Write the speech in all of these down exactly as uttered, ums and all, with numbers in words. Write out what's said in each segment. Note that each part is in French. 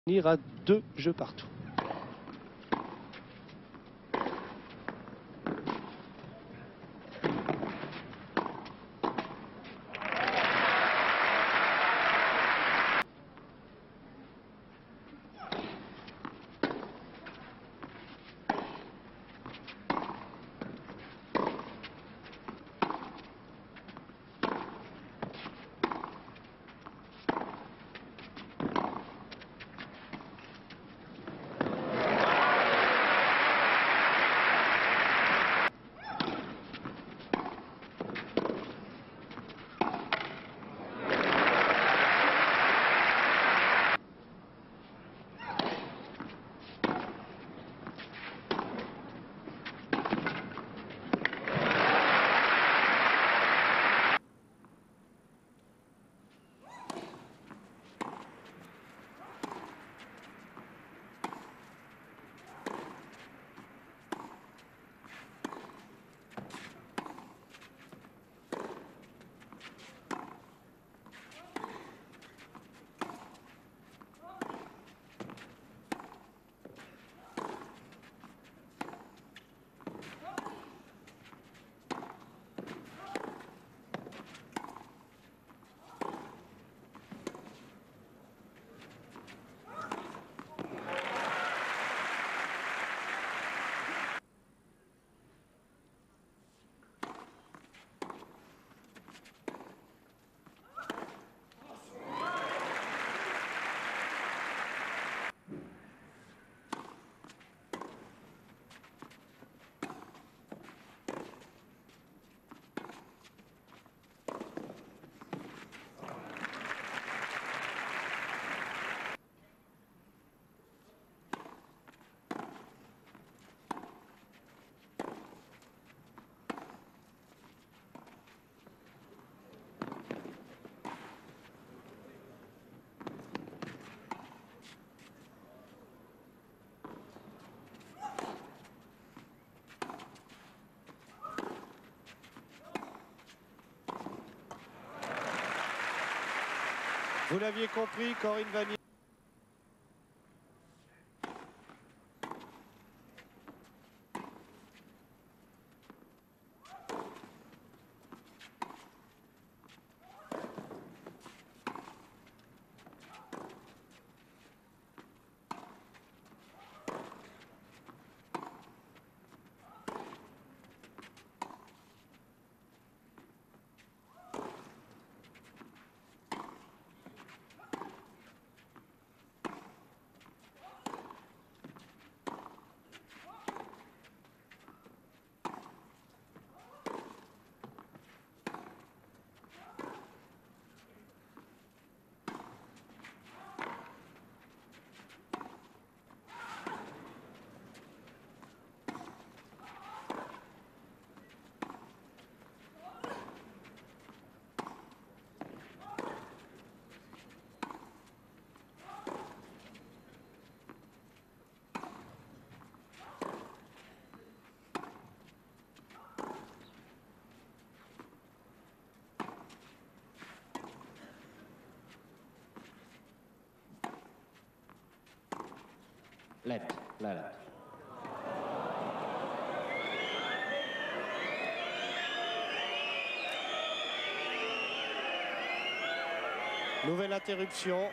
finir à deux jeux partout. Vous l'aviez compris, Corinne Vanier. Let, let it. Nouvelle interruption.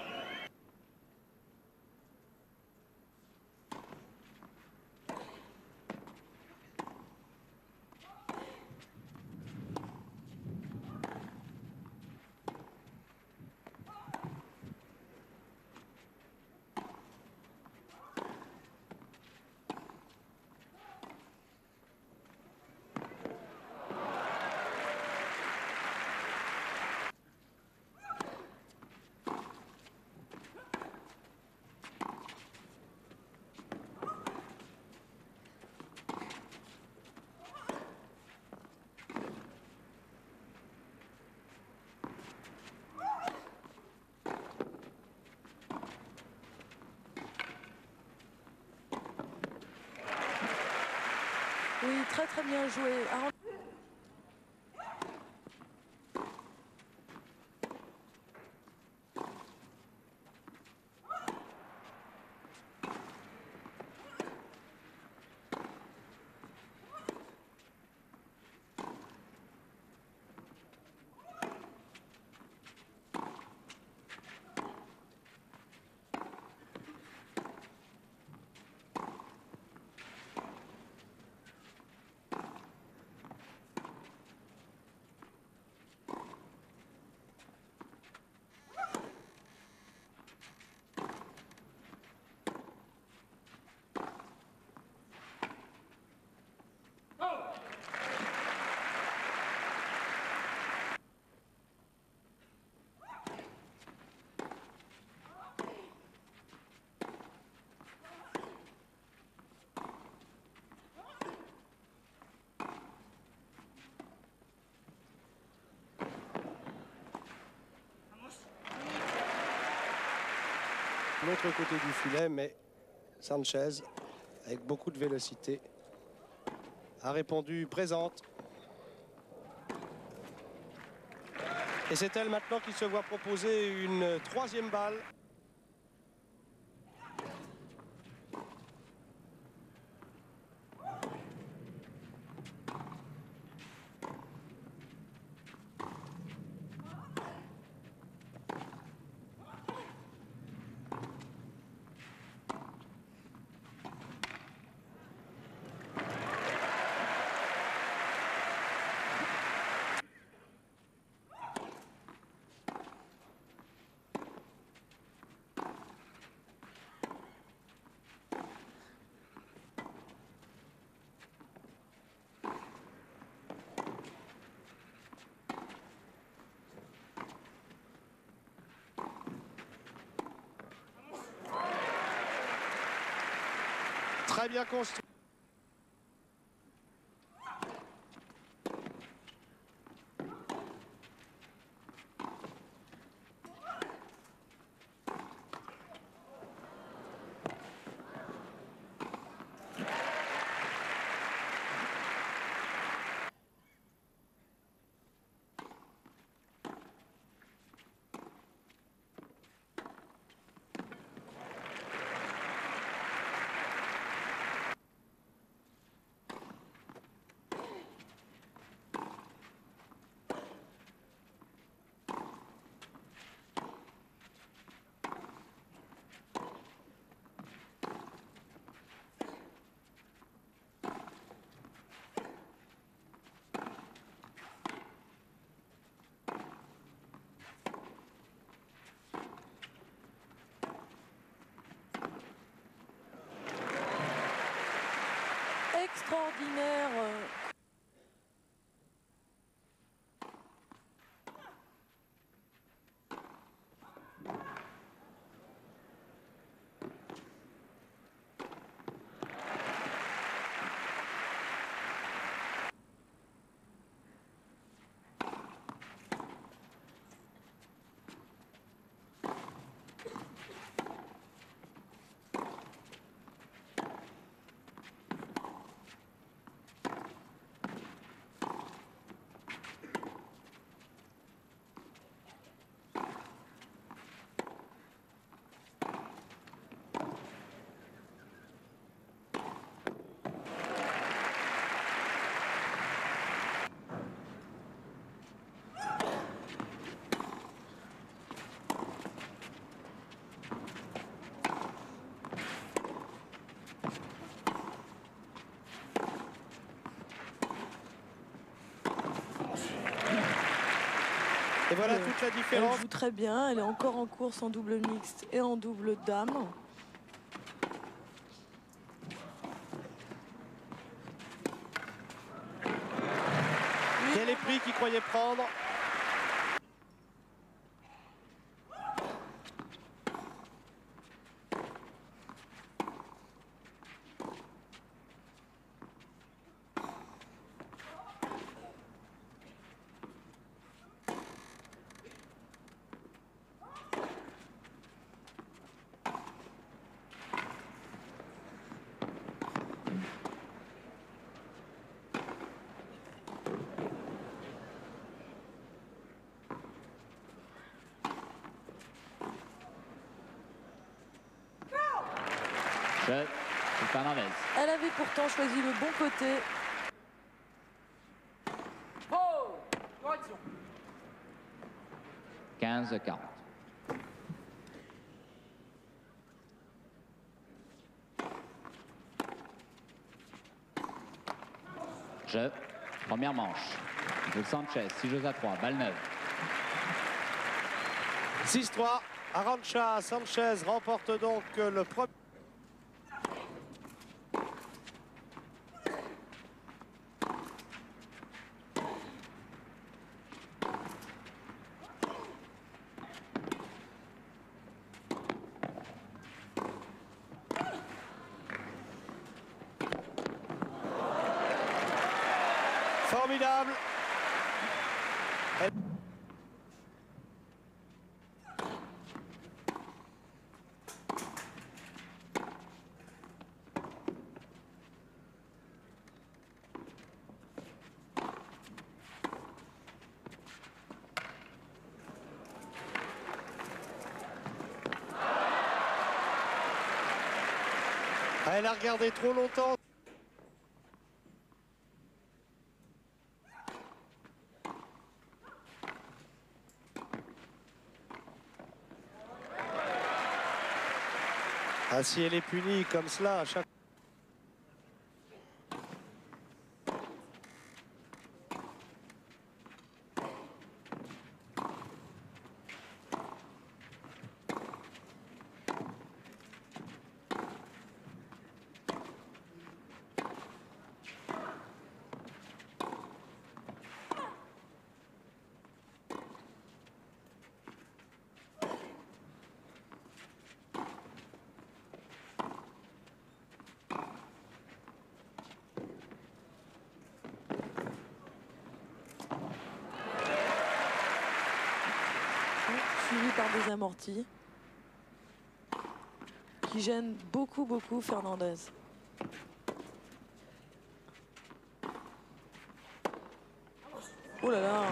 Oui, très très bien joué. Arantxa. l'autre côté du filet, mais Sanchez, avec beaucoup de vélocité, a répondu présente. Et c'est elle maintenant qui se voit proposer une troisième balle. Très bien construit. Extraordinaire. Et voilà euh, toute la différence. Elle joue très bien, elle est encore en course en double mixte et en double dame. Quel est prix qu'il croyait prendre? Fernandez. Elle avait pourtant choisi le bon côté. quinze à quarante. Jeu. Première manche. De Sanchez, six jeux à trois, balle neuve. six trois. Arantxa Sanchez remporte donc le premier. Formidable. Elle... Elle a regardé trop longtemps. Ah, si elle est punie comme cela à chaque... Suivi par des amortis qui gênent beaucoup, beaucoup Fernandez. Oh là là!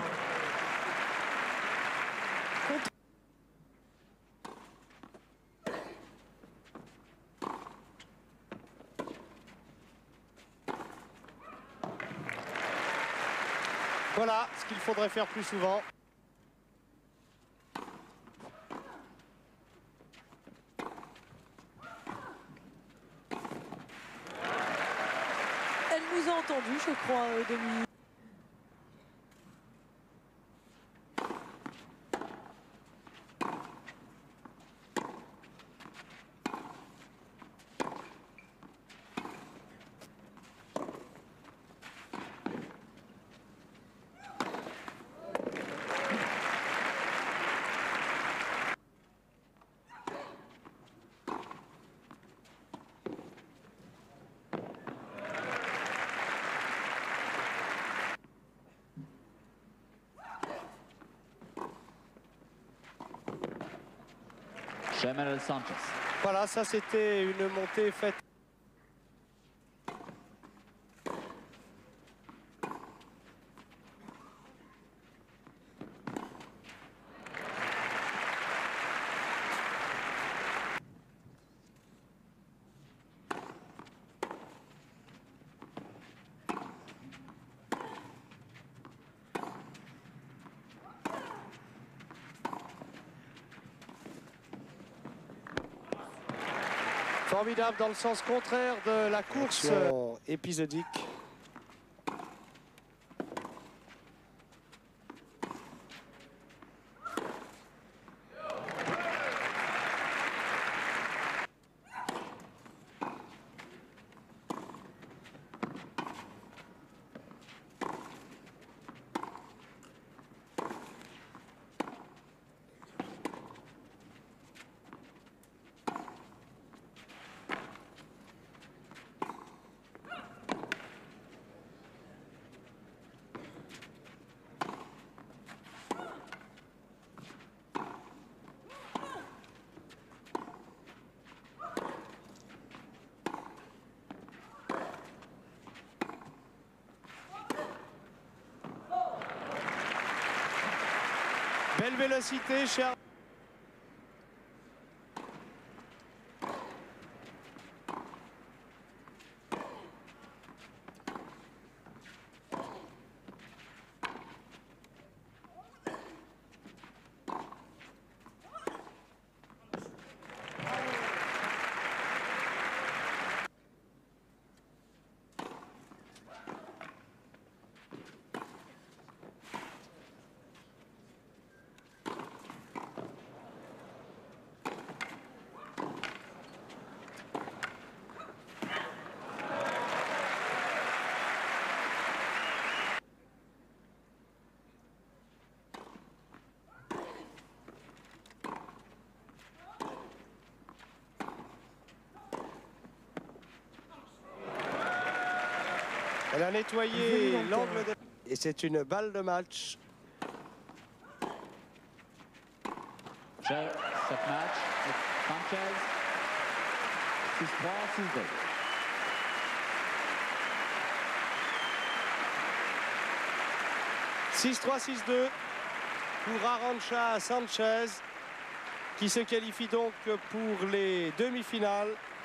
Contre... Voilà ce qu'il faudrait faire plus souvent. Elle nous a entendu, je crois, euh, Demi. Sanchez. Voilà, ça c'était une montée faite. Formidable dans le sens contraire de la course épisodique. Belle vélocité, cher. Elle a nettoyé l'angle de... Et c'est une balle de match. Jeu, cette match, Sanchez, six trois, six deux. six trois, six deux pour Arantxa Sanchez, qui se qualifie donc pour les demi-finales.